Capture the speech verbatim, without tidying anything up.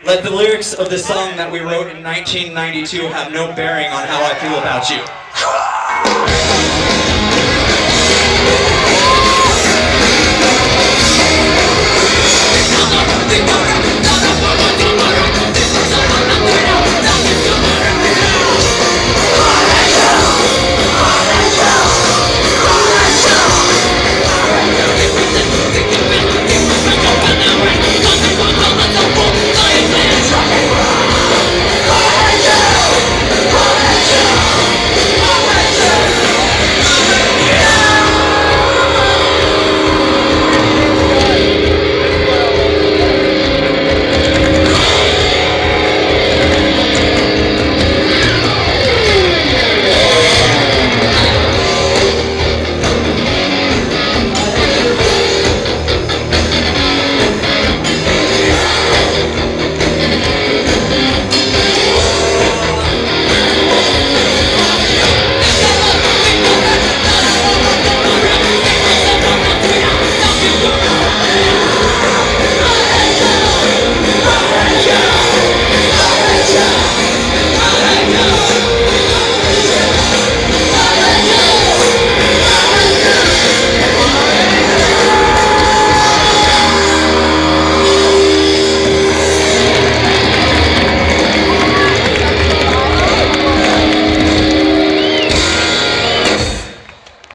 Let the lyrics of the song that we wrote in nineteen ninety-two have no bearing on how I feel about you.